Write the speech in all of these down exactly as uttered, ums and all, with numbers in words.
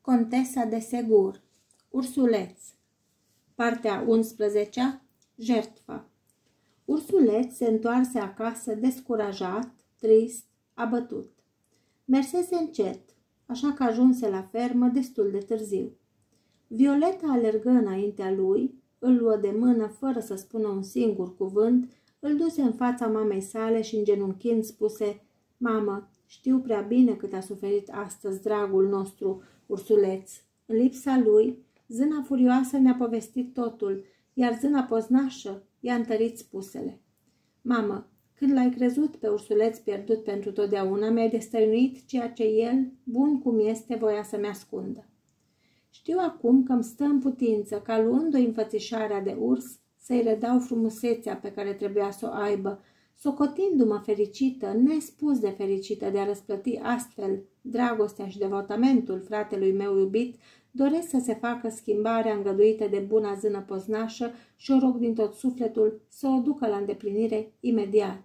Contesa de Segur. Ursuleț. Partea unsprezecea. Jertfa. Ursuleț se întoarse acasă descurajat, trist, abătut. Mersese încet, așa că ajunse la fermă destul de târziu. Violeta alergă înaintea lui, îl luă de mână fără să spună un singur cuvânt, îl duse în fața mamei sale și îngenunchind spuse: „Mamă, știu prea bine cât a suferit astăzi dragul nostru ursuleț. În lipsa lui, zâna furioasă ne-a povestit totul, iar zâna poznașă i-a întărit spusele. Mamă, când l-ai crezut pe ursuleț pierdut pentru totdeauna, mi-ai destăinuit ceea ce el, bun cum este, voia să-mi ascundă. Știu acum că îmi stă în putință ca, luând-o înfățișarea de urs, să-i redau frumusețea pe care trebuia să o aibă, socotindu-mă fericită, nespus de fericită de a răsplăti astfel dragostea și devotamentul fratelui meu iubit, doresc să se facă schimbarea îngăduită de buna zână poznașă și o rog din tot sufletul să o ducă la îndeplinire imediat.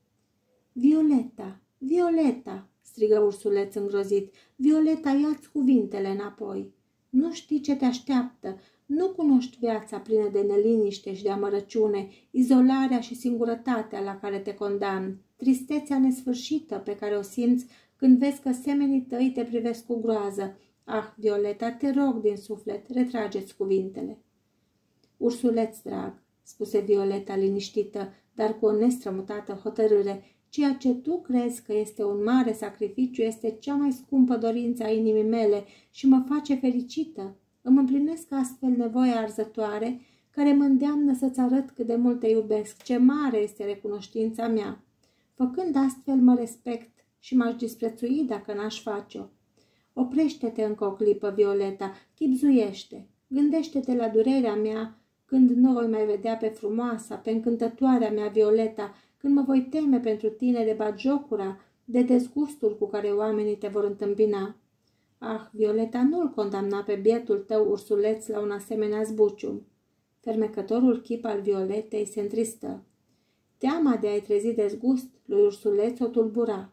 „Violeta, Violeta!" strigă ursuleț îngrozit. „Violeta, ia-ți cuvintele înapoi. Nu știi ce te așteaptă, nu cunoști viața plină de neliniște și de amărăciune, izolarea și singurătatea la care te condamn, tristețea nesfârșită pe care o simți când vezi că semenii tăi te privesc cu groază. Ah, Violeta, te rog din suflet, retrageți cuvintele." „Ursuleț drag," spuse Violeta liniștită, dar cu o nestrămutată hotărâre, „ceea ce tu crezi că este un mare sacrificiu este cea mai scumpă dorință a inimii mele și mă face fericită. Îmi împlinesc astfel nevoia arzătoare care mă îndeamnă să-ți arăt cât de mult te iubesc, ce mare este recunoștința mea. Făcând astfel mă respect și m-aș disprețui dacă n-aș face-o. Oprește-te încă o clipă, Violeta, chibzuiește, gândește-te la durerea mea când nu voi mai vedea pe frumoasa, pe încântătoarea mea Violeta, când mă voi teme pentru tine de batjocura, de dezgustul cu care oamenii te vor întâmpina. Ah, Violeta, nu-l condamna pe bietul tău ursuleț la un asemenea zbucium." Fermecătorul chip al Violetei se întristă. Teama de a-i trezi dezgust lui ursuleț o tulbura.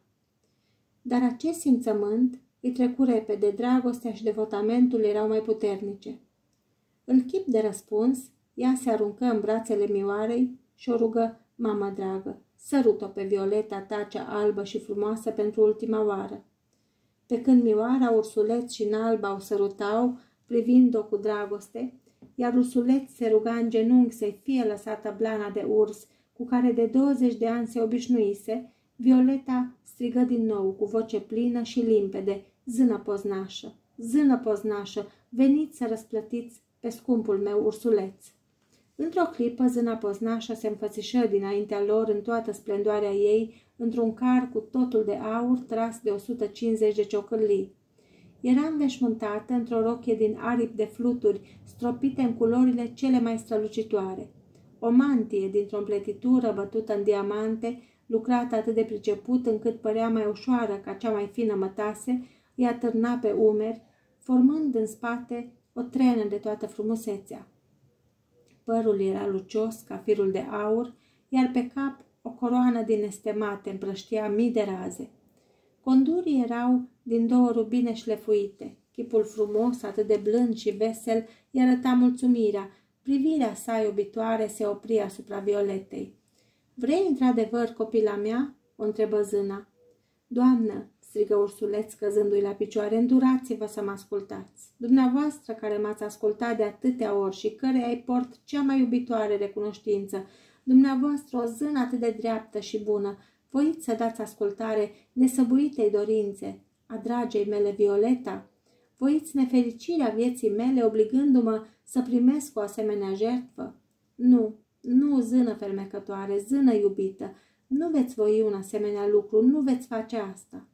Dar acest simțământ îi trecu repede, dragostea și devotamentul erau mai puternice. În chip de răspuns, ea se aruncă în brațele Mioarei și o rugă: „Mamă dragă, sărut-o pe Violeta ta cea albă și frumoasă pentru ultima oară." Pe când Mioara, ursuleț și Nalba o sărutau, privind-o cu dragoste, iar ursuleț se ruga în genunchi să-i fie lăsată blana de urs cu care de douăzeci de ani se obișnuise, Violeta strigă din nou cu voce plină și limpede: „Zână poznașă, zână poznașă, veniți să răsplătiți pe scumpul meu ursuleț." Într-o clipă, zâna poznașă se înfățișă dinaintea lor în toată splendoarea ei, într-un car cu totul de aur tras de o sută cincizeci de ciocârlii. Era înveșmântată într-o rochie din aripi de fluturi, stropite în culorile cele mai strălucitoare. O mantie dintr-o împletitură bătută în diamante, lucrată atât de priceput încât părea mai ușoară ca cea mai fină mătase, îi atârna pe umeri, formând în spate o trenă de toată frumusețea. Părul era lucios ca firul de aur, iar pe cap o coroană din estemate împrăștia mii de raze. Condurii erau din două rubine șlefuite. Chipul frumos, atât de blând și vesel, îi arăta mulțumirea. Privirea sa iubitoare se opri asupra Violetei. „Vrei într-adevăr, copila mea?" o întrebă zâna. „Doamnă," strigă ursuleț căzându-i la picioare, „îndurați-vă să mă ascultați. Dumneavoastră care m-ați ascultat de atâtea ori și căreia îi port cea mai iubitoare recunoștință, dumneavoastră o zână atât de dreaptă și bună, voiți să dați ascultare nesăbuitei dorințe a dragei mele Violeta? Voiți nefericirea vieții mele obligându-mă să primesc o asemenea jertfă? Nu, nu, zână fermecătoare, zână iubită, nu veți voi un asemenea lucru, nu veți face asta."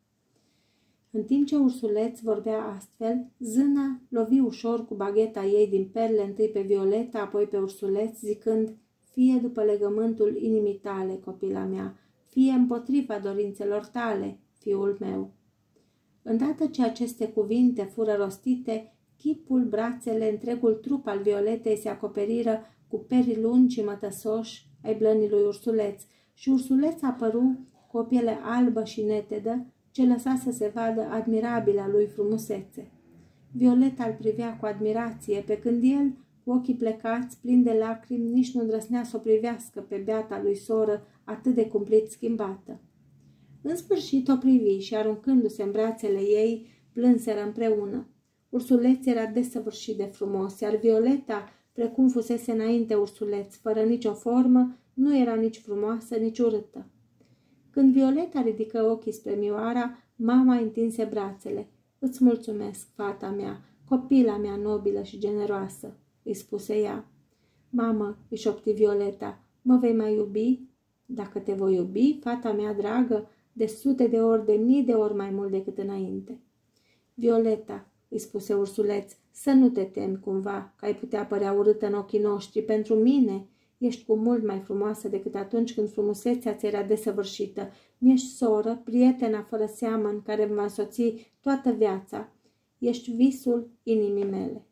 În timp ce ursuleț vorbea astfel, zâna lovi ușor cu bagheta ei din perle întâi pe Violeta, apoi pe ursuleț, zicând: „Fie după legământul inimii tale, copila mea, fie împotriva dorințelor tale, fiul meu." Îndată ce aceste cuvinte fură rostite, chipul, brațele, întregul trup al Violetei se acoperiră cu peri lungi și mătăsoși ai blănii lui ursuleț și ursuleț apăru cu o piele albă și netedă, ce lăsa să se vadă admirabila lui frumusețe. Violeta îl privea cu admirație, pe când el, cu ochii plecați, plini de lacrimi, nici nu îndrăznea să o privească pe beata lui soră atât de cumplit schimbată. În sfârșit o privi și, aruncându-se în brațele ei, plânseră împreună. Ursuleț era desăvârșit de frumos, iar Violeta, precum fusese înainte ursuleț, fără nicio formă, nu era nici frumoasă, nici urâtă. Când Violeta ridică ochii spre Mioara, mama întinse brațele. "Îți mulțumesc, fata mea, copila mea nobilă și generoasă," îi spuse ea. "Mamă," îi șopti Violeta, "mă vei mai iubi?" "Dacă te voi iubi, fata mea dragă, de sute de ori, de mii de ori mai mult decât înainte." "Violeta," îi spuse ursuleț, "să nu te temi cumva că ai putea părea urâtă în ochii noștri. Pentru mine ești cu mult mai frumoasă decât atunci când frumusețea ți era desăvârșită. Mi-ești soră, prietena fără seamă în care mă va însoți toată viața. Ești visul inimii mele."